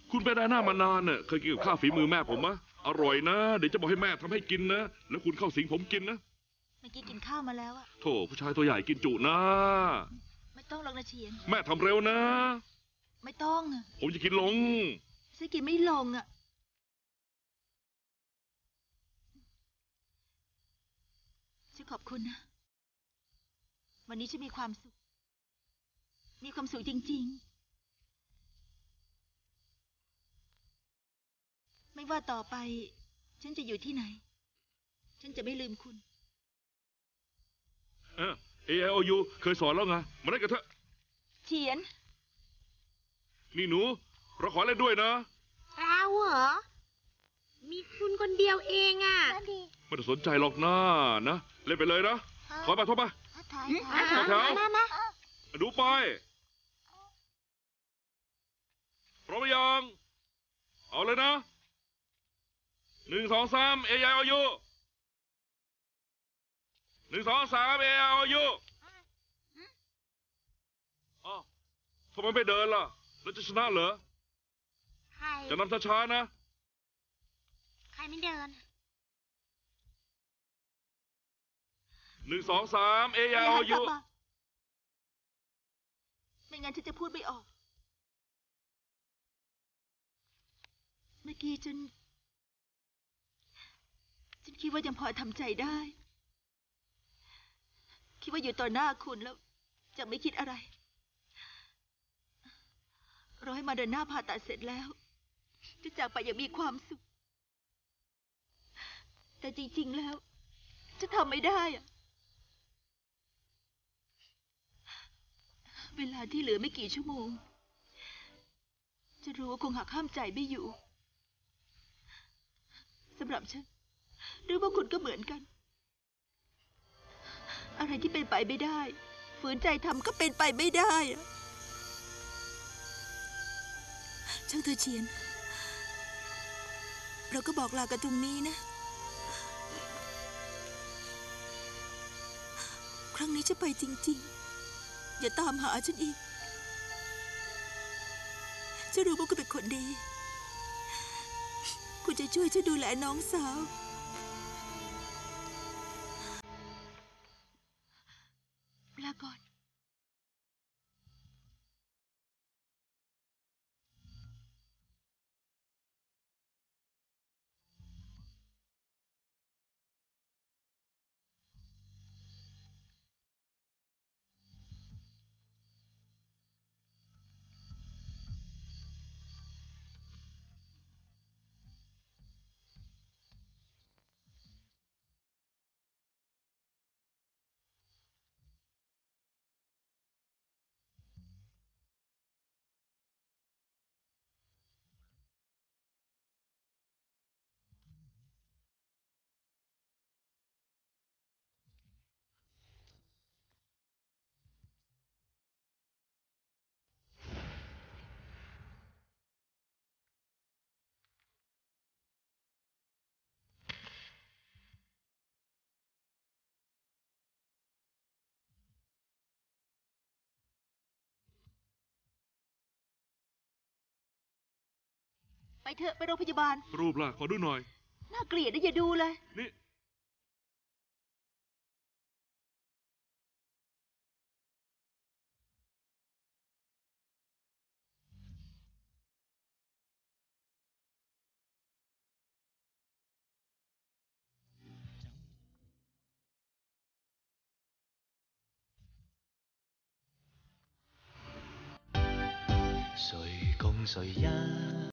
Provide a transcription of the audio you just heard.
คุณไปได้หน้ามานานเน่ะเคยกินกับข้าวฝีมือแม่ผมมะอร่อยนะเดี๋ยวจะบอกให้แม่ทำให้กินนะแล้วคุณเข้าสิงผมกินนะเมื่อกี้กินข้าวมาแล้วอะโถผู้ชายตัวใหญ่กินจุนะไม่ต้องหรอกนะเฉียนแม่ทำเร็วนะไม่ต้องอะผมจะกินลงฉันกินไม่ลงอะฉันขอบคุณนะวันนี้ฉันมีความสุขจริงๆไม่ว่าต่อไปฉันจะอยู่ที่ไหนฉันจะไม่ลืมคุณ AIOU เคยสอนแล้วไงมาเล่นกันเถอะเฉียนนี่หนูเราขอเล่นด้วยนะเราเหรอมีคุณคนเดียวเองอ่ะไม่ต้องสนใจหรอกนะเล่นไปเลยนะขอมาทบมาแถวดูไปพร้อมยังเอาเลยนะ1 2 3 AIOU 1 2 3 AIOU อ้าวทำไมไม่เดินล่ะแล้วจะชนะเหรอจะนำช้าๆนะใครไม่เดิน 1 2 3 AIOU ไม่งั้นฉันจะพูดไม่ออกเมื่อกี้ฉันคิดว่ายังพอทำใจได้คิดว่าอยู่ต่อหน้าคุณแล้วจะไม่คิดอะไรรอให้มาเดินหน้าผ่าตัดเสร็จแล้วจะจากไปอย่างมีความสุขแต่จริงๆแล้วจะทำไม่ได้อะเวลาที่เหลือไม่กี่ชั่วโมงจะรู้ว่าคงหักห้ามใจไม่อยู่สำหรับฉันหรือว่าคุณก็เหมือนกันอะไรที่เป็นไปไม่ได้ฝืนใจทำก็เป็นไปไม่ได้ช่างเธอเฉียนเราก็บอกลากันตรงนี้นะครั้งนี้จะไปจริงๆอย่าตามหาฉันอีกฉันรู้ว่าคุณเป็นคนดีคุณจะช่วยฉันดูแลน้องสาวลาก่อนไปเถอะไปโรงพยาบาลรูปล่ะขอดูหน่อยน่าเกลียดนะอย่าดูเลยนี่谁共谁一